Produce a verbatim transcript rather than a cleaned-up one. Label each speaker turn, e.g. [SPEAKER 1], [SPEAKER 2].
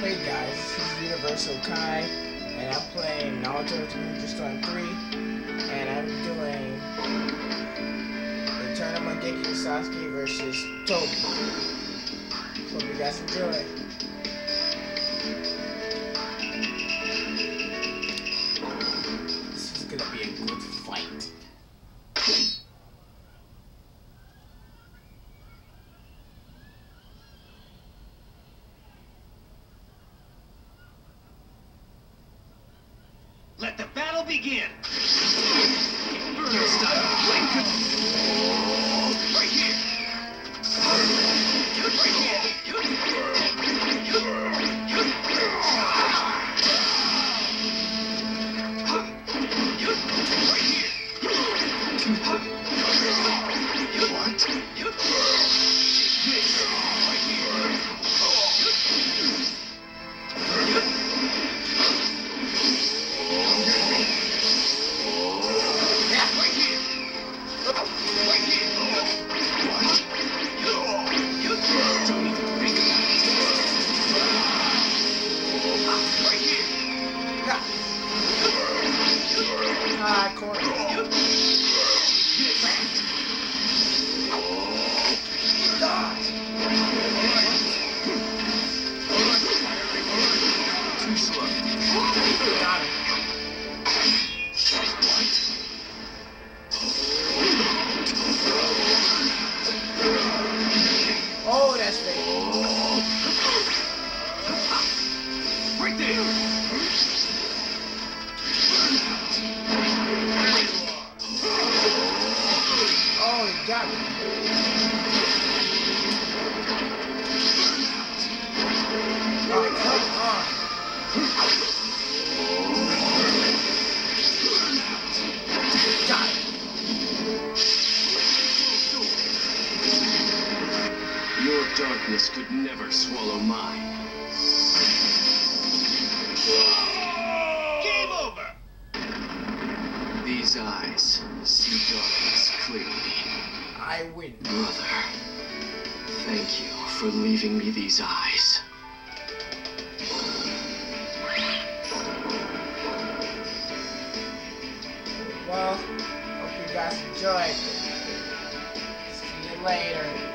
[SPEAKER 1] Hey guys, this is Universal Kai, and I'm playing Naruto Ninja Storm three, and I'm doing the tournament Geki Sasuke versus Tobi. Hope you guys enjoy. This is gonna be a good fight.
[SPEAKER 2] Let the battle begin! Inferno style blink! Right here! Right here! Right here! What? This! Right here!
[SPEAKER 1] Ah, corner. God.
[SPEAKER 2] Too slow.
[SPEAKER 1] Got him. Oh, that's fake.
[SPEAKER 2] Right there.
[SPEAKER 1] Oh, he got me. Oh, come on. Got it.
[SPEAKER 2] Your darkness could never swallow mine. Game over! These eyes see darkness clearly.
[SPEAKER 1] I win.
[SPEAKER 2] Brother, thank you for leaving me these eyes.
[SPEAKER 1] Well, hope you guys enjoyed. See you later.